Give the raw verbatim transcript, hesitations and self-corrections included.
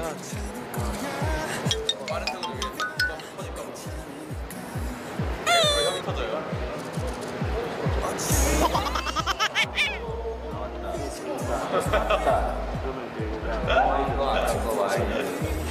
빠른 속도 위에 부담 터질까 봐. 왜 형이 터져요? 그러면 이제 그거 알아? 그거 와인.